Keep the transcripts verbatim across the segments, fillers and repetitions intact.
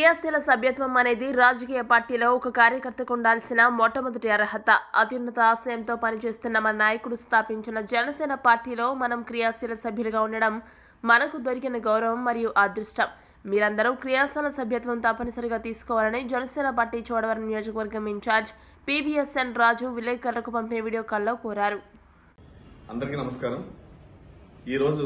క్రియాశీల సభ్యత్వం అనేది రాజకీయ పార్టీలో ఒక కార్యకర్తకు ఉండాల్సిన మొట్టమొదటి అర్హత. అత్యున్నత ఆశయంతో పనిచేస్తున్న మన నాయకుడు స్థాపించిన జనసేన పార్టీలో మనం క్రియాశీల సభ్యులుగా ఉండడం మనకు దొరికిన గౌరవం మరియు అదృష్టం. మీరందరూ క్రియాశీల సభ్యత్వం తప్పనిసరిగా తీసుకోవాలని జనసేన పార్టీ చోడవరం నియోజకవర్గం ఇన్ఛార్జ్ పీవీఎస్ఎన్ రాజు విలేకరులకు పంపిన వీడియో కాల్లో కోరారు. అందరికీ నమస్కారం. ఈరోజు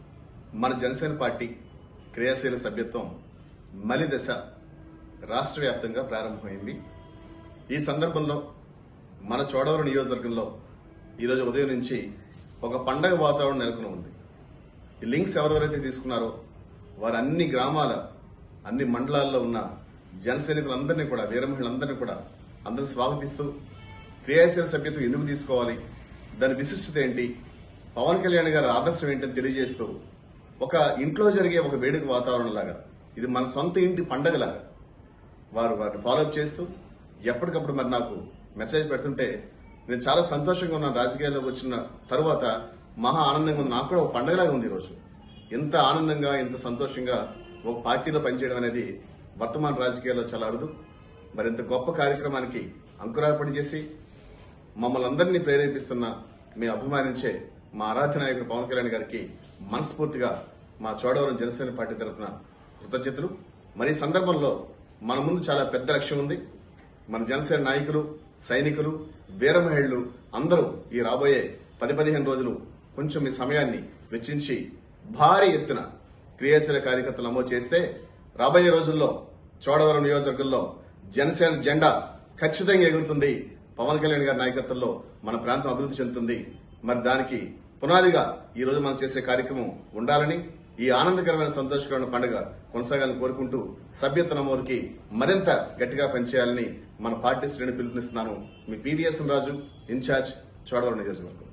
మన జనసేన పార్టీ క్రియాశీల సభ్యత్వం మలి దశ రాష్ట్ర వ్యాప్తంగా ప్రారంభమైంది. ఈ సందర్భంలో మన చోడవరం నియోజకవర్గంలో ఈరోజు ఉదయం నుంచి ఒక పండగ వాతావరణం నెలకొని ఉంది. ఈ లింక్స్ ఎవరెవరైతే తీసుకున్నారో వారు అన్ని గ్రామాల అన్ని మండలాల్లో ఉన్న జన సైనికులందరినీ కూడా వీర మహిళలందరినీ కూడా అందరినీ స్వాగతిస్తూ క్రియాశీల సభ్యత్వం ఎందుకు తీసుకోవాలి, దాని విశిష్టత ఏంటి, పవన్ కళ్యాణ్ గారి ఆదర్శం ఏంటని తెలియజేస్తూ ఒక ఇంట్లో జరిగే ఒక వేడుక వాతావరణం లాగా, ఇది మన సొంత ఇంటి పండగలాగా వారు వారిని ఫాలోఅప్ చేస్తూ ఎప్పటికప్పుడు మరి నాకు మెసేజ్ పెడుతుంటే నేను చాలా సంతోషంగా ఉన్నాను. రాజకీయాల్లోకి వచ్చిన తరువాత మహా ఆనందంగా ఉంది. నాకు కూడా ఒక పండగలాగా ఉంది. ఈరోజు ఎంత ఆనందంగా ఎంత సంతోషంగా ఒక పార్టీలో పనిచేయడం అనేది వర్తమాన రాజకీయాల్లో చాలా అరుదు. మరింత గొప్ప కార్యక్రమానికి అంకురార్పణ చేసి మమ్మల్ని అందరినీ ప్రేరేపిస్తున్న మేము అభిమానించే మా ఆరాధ్య నాయకుడు పవన్ కళ్యాణ్ గారికి మనస్ఫూర్తిగా మా చోడవరం జనసేన పార్టీ తరఫున కృతజ్ఞతలు. మరి ఈ సందర్భంలో మన ముందు చాలా పెద్ద లక్ష్యం ఉంది. మన జనసేన నాయకులు, సైనికులు, వీర మహిళలు అందరూ ఈ రాబోయే పది పదిహేను రోజులు కొంచెం మీ సమయాన్ని వెచ్చించి భారీ ఎత్తున క్రియాశీల కార్యకర్తలు నమోదు చేస్తే రాబోయే రోజుల్లో చోడవరం నియోజకవర్గంలో జనసేన జెండా ఖచ్చితంగా ఎగురుతుంది. పవన్ కళ్యాణ్ గారి నాయకత్వంలో మన ప్రాంతం అభివృద్ధి చెందుతుంది. మరి దానికి పునాదిగా ఈ రోజు మనం చేసే కార్యక్రమం ఉండాలని, ఈ ఆనందకరమైన సంతోషకరమైన పండుగ కొనసాగాలని కోరుకుంటూ సభ్యత్వ నమోదుకి మరింత గట్టిగా పనిచేయాలని మన పార్టీ శ్రేణి పిలుపునిస్తున్నాను. మీ పీవీఎస్ఎన్ రాజు, ఇన్ఛార్జ్, చోడవరం నియోజకవర్గం.